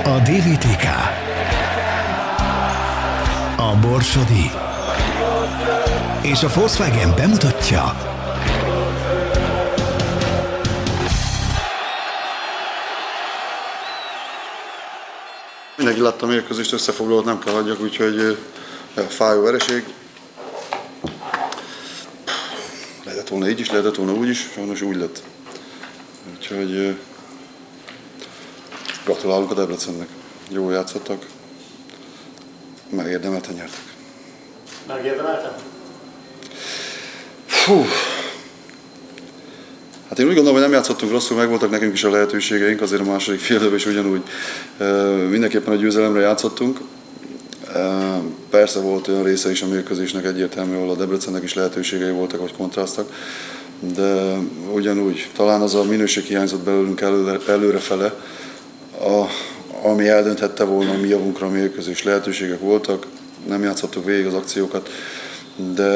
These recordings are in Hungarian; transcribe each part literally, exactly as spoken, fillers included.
A dé vé té ká, a Borsodi és a Volkswagen bemutatja Mindenki látta a mérkőzést, összefoglalót nem kell adjak, úgyhogy fájó vereség. Lehetett volna így is, lehetett volna úgy is, sajnos úgy lett. Úgyhogy gratulálunk a Debrecennek. Jól játszottak, megérdemelten nyertek. Megérdemelten? Fú. Hát én úgy gondolom, hogy nem játszottunk rosszul, meg voltak nekünk is a lehetőségeink, azért a második fél időben is ugyanúgy mindenképpen a győzelemre játszottunk. Persze volt olyan része is a mérkőzésnek egyértelmű, ahol a Debrecennek is lehetőségei voltak, vagy kontrasztak, de ugyanúgy, talán az a minőség hiányzott belőlünk előre, előrefele, a, ami eldönthette volna a mi javunkra a mérkőzés. Lehetőségek voltak, nem játszottuk végig az akciókat, de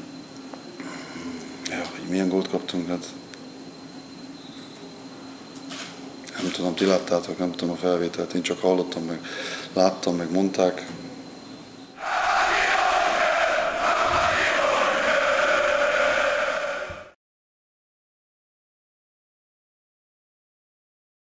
ja, milyen gólt kaptunk, hát nem tudom, ti láttátok, nem tudom a felvételt, én csak hallottam, meg láttam, meg mondták.